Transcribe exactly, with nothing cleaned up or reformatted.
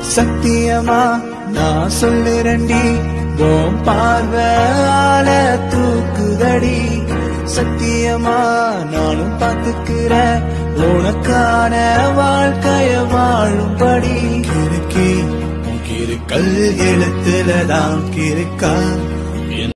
சத்தியமா நான் சொல்லுறண்டி உன் பார்வையால தூக்குதடி சத்தியமா நானும் பார்த்துக்கிறேன் உனக்கான வாழ்க்கைய வாழும்படி கிறுக்கி உன் கிறுக்கல் எழுத்துலதான் கிறுக்கா